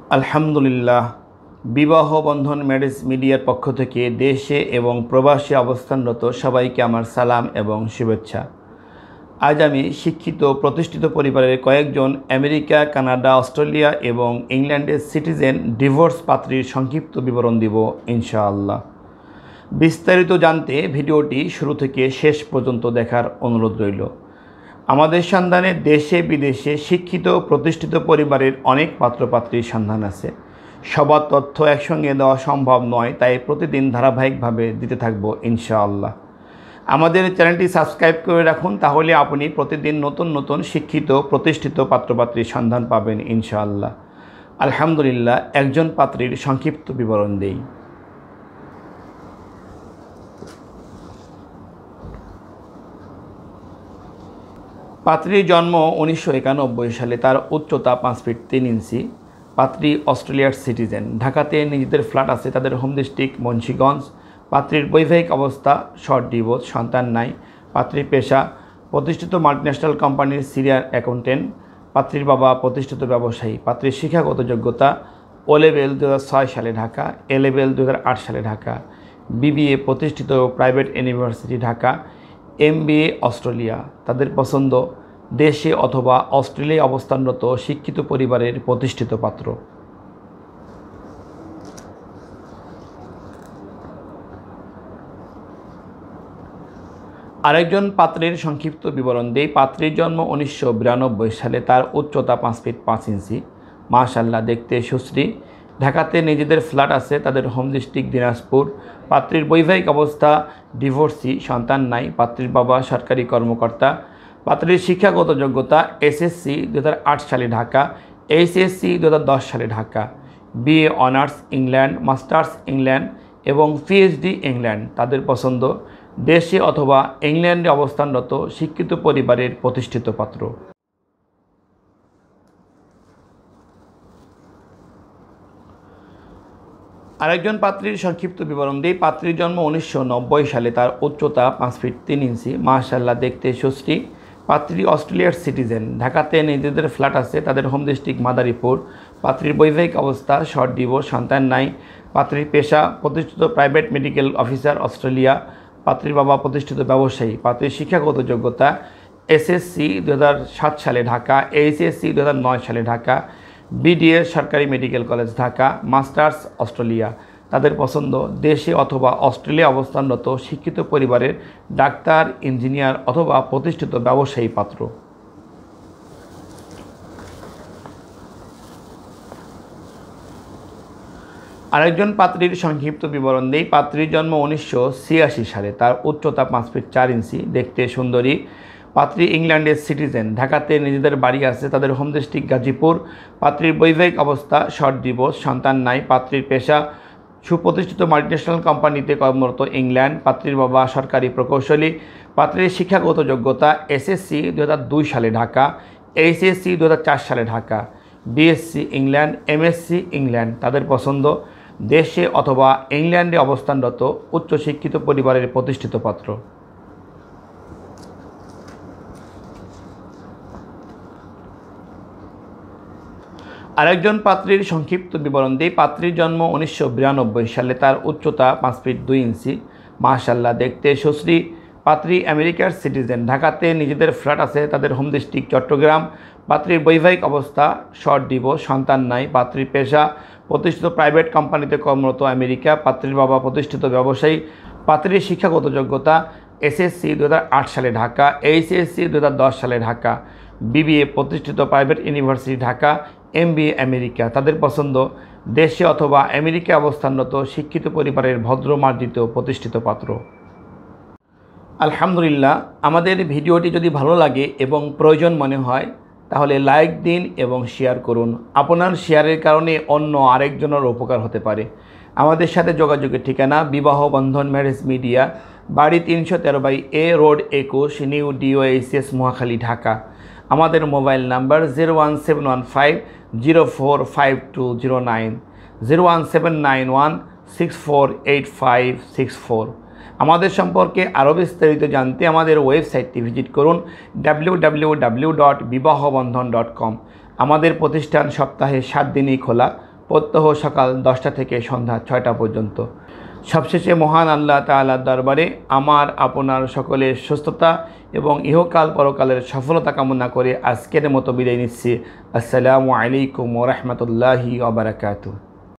আলহামদুলিল্লাহ, বিবাহ বন্ধন ম্যারেজ মিডিয়ার পক্ষ থেকে দেশে এবং প্রবাসে অবস্থানরত সবাইকে আমার সালাম এবং শুভেচ্ছা। আজ আমি শিক্ষিত প্রতিষ্ঠিত পরিবারের কয়েকজন আমেরিকা, কানাডা, অস্ট্রেলিয়া এবং ইংল্যান্ডের সিটিজেন ডিভোর্স পাত্রীর সংক্ষিপ্ত বিবরণ দিব ইনশাআল্লাহ। বিস্তারিত জানতে ভিডিওটি শুরু থেকে শেষ পর্যন্ত দেখার অনুরোধ রইল। আমাদের সন্ধানে দেশে বিদেশে শিক্ষিত প্রতিষ্ঠিত পরিবারের অনেক পাত্রপাত্রীর সন্ধান আছে। সবার তথ্য একসঙ্গে দেওয়া সম্ভব নয়, তাই প্রতিদিন ধারাবাহিকভাবে দিতে থাকবো ইনশাআল্লাহ। আমাদের চ্যানেলটি সাবস্ক্রাইব করে রাখুন, তাহলে আপনি প্রতিদিন নতুন নতুন শিক্ষিত প্রতিষ্ঠিত পাত্রপাত্রীর সন্ধান পাবেন ইনশাআল্লাহ। আলহামদুলিল্লাহ, একজন পাত্রীর সংক্ষিপ্ত বিবরণ দেই। পাত্রীর জন্ম 1991 সালে। তার উচ্চতা 5 ফিট 3 ইঞ্চি। পাত্রী অস্ট্রেলিয়ার সিটিজেন। ঢাকাতে নিজেদের ফ্ল্যাট আছে, তাদের হোম ডিস্ট্রিক্ট মুন্সিগঞ্জ। পাত্রীর বৈবাহিক অবস্থা শর্ট ডিভোর্স, সন্তান নাই। পাত্রীর পেশা প্রতিষ্ঠিত মাল্টিন্যাশনাল কোম্পানির সিনিয়র অ্যাকাউন্টেন্ট। পাত্রীর বাবা প্রতিষ্ঠিত ব্যবসায়ী। পাত্রীর শিক্ষাগত যোগ্যতা ও লেভেল 2006 সালে ঢাকা, এ লেভেল 2008 সালে ঢাকা, বিবিএ প্রতিষ্ঠিত private university Dhaka, MBA Australia. তাদের পছন্দ দেশে অথবা অস্ট্রেলিয়ায় অবস্থানরত শিক্ষিত পরিবারের প্রতিষ্ঠিত পাত্র। আরেকজন পাত্রের সংক্ষিপ্ত বিবরণ দেই। পাত্রীর জন্ম 1992 সালে। তার উচ্চতা 5 ফিট 5 ইঞ্চি। মাশাআল্লাহ, দেখতে সুশ্রী। ঢাকাতে নিজেদের ফ্ল্যাট আছে, তাদের হোম ডিস্ট্রিক্ট দিনাজপুর। পাত্রীর বৈবাহিক অবস্থা ডিভোর্সি, সন্তান নাই। পাত্রীর বাবা সরকারি কর্মকর্তা। পাত্রীর শিক্ষাগত যোগ্যতা SSC 2008 সালে ঢাকা, HSC 2010 সালে Dhaka, BA honours England, masters England এবং PhD ইংল্যান্ড। তাদের পছন্দ দেশে অথবা ইংল্যান্ডে অবস্থানরত শিক্ষিত পরিবারের প্রতিষ্ঠিত পাত্র। আরেকজন পাত্রীর সংক্ষিপ্ত বিবরণ দিই। পাত্রীর জন্ম 1990 সালে। তার উচ্চতা 5 ফিট 3 ইঞ্চি। মাশাআল্লাহ, দেখতে সুশ্রী। পাত্রী অস্ট্রেলিয়ার সিটিজেন। ঢাকাতে নিজেদের ফ্ল্যাট আছে, তাদের হোম ডিস্ট্রিক্ট মাদারীপুর। পাত্রীর বৈবাহিক অবস্থা শর্ট ডিভোর্স, সন্তান নাই। পাত্রীর পেশা প্রতিষ্ঠিত প্রাইভেট মেডিকেল অফিসার অস্ট্রেলিয়া। পাত্রীর বাবা প্রতিষ্ঠিত ব্যবসায়ী। পাত্রীর শিক্ষাগত যোগ্যতা SSC 2007 সালে ঢাকা, HSC 2009 সালে ঢাকা, BDS সরকারি medical college Dhaka, masters Australia. তাদের পছন্দ দেশে অথবা অস্ট্রেলিয়া অবস্থানরত শিক্ষিত পরিবারের ডাক্তার, ইঞ্জিনিয়ার অথবা প্রতিষ্ঠিত ব্যবসায়ী পাত্র। আরেকজন পাত্রীর সংক্ষিপ্ত বিবরণ দেই। পাত্রীর জন্ম 1986 সালে। তার উচ্চতা 5 ফিট 4 ইঞ্চি। দেখতে সুন্দরী। পাত্রী ইংল্যান্ডের সিটিজেন। ঢাকাতে নিজেদের বাড়ি আছে, তাদের হোম ডিস্ট্রিক্ট গাজীপুর। পাত্রীর বৈবাহিক অবস্থা শর্ট ডিভোর্স, সন্তান নাই। পাত্রীর পেশা সুপ্রতিষ্ঠিত মাল্টিন্যাশনাল কোম্পানিতে কর্মরত ইংল্যান্ড। পাত্রীর বাবা সরকারি প্রকৌশলী। পাত্রীর শিক্ষাগত যোগ্যতা SSC 2002 সালে ঢাকা, HSC 2004 সালে Dhaka, BSc England, MSc England. তাদের পছন্দ দেশে অথবা ইংল্যান্ডে অবস্থানরত উচ্চশিক্ষিত পরিবারের প্রতিষ্ঠিত পাত্র। আরেকজন পাত্রীর সংক্ষিপ্ত বিবরণ দিই। পাত্রীর জন্ম 1992 সালে। তার উচ্চতা 5 ফিট 2 ইঞ্চি। মাশাআল্লাহ, দেখতে সুশ্রী। পাত্রী আমেরিকার সিটিজেন। ঢাকাতে নিজেদের ফ্ল্যাট আছে, তাদের হোম ডিস্ট্রিক্ট চট্টগ্রাম। পাত্রীর বৈবাহিক অবস্থা শর্ট ডিভোর্স, সন্তান নাই। পাত্রীর পেশা প্রতিষ্ঠিত প্রাইভেট কোম্পানিতে কর্মরত আমেরিকা। পাত্রীর বাবা প্রতিষ্ঠিত ব্যবসায়ী। পাত্রীর শিক্ষাগত যোগ্যতা SSC 2008 সালে ঢাকা, HSC 2010 সালে ঢাকা, BBA প্রতিষ্ঠিত private university Dhaka, MBA America. তাদের পছন্দ দেশে অথবা আমেরিকায় অবস্থানরত শিক্ষিত পরিবারের ভদ্রমার্জিত প্রতিষ্ঠিত পাত্র। আলহামদুলিল্লাহ, আমাদের ভিডিওটি যদি ভালো লাগে এবং প্রয়োজন মনে হয় তাহলে লাইক দিন এবং শেয়ার করুন। আপনার শেয়ারের কারণে অন্য আরেকজনের উপকার হতে পারে। আমাদের সাথে যোগাযোগের ঠিকানা বিবাহ বন্ধন ম্যারেজ মিডিয়া, বাড়ি 313/A road 21, new DOHS Mohakhali Dhaka. আমাদের মোবাইল নাম্বার 01715045209, 01791648564। আমাদের সম্পর্কে আরও বিস্তারিত জানতে আমাদের ওয়েবসাইটটি ভিজিট করুন www.bibahobandhon.com। আমাদের প্রতিষ্ঠান সপ্তাহে 7 দিনই খোলা। প্রত্যহ সকাল 10টা থেকে সন্ধ্যা 6টা পর্যন্ত। সবশেষে মহান আল্লাহ তাআলার দরবারে আমার আপনার সকলের সুস্থতা এবং ইহকাল পরকালের সফলতা কামনা করে আজকের মতো বিদায় নিচ্ছি। আসসালামু আলাইকুম ওয়া রাহমাতুল্লাহি ওয়া বারাকাতুহু।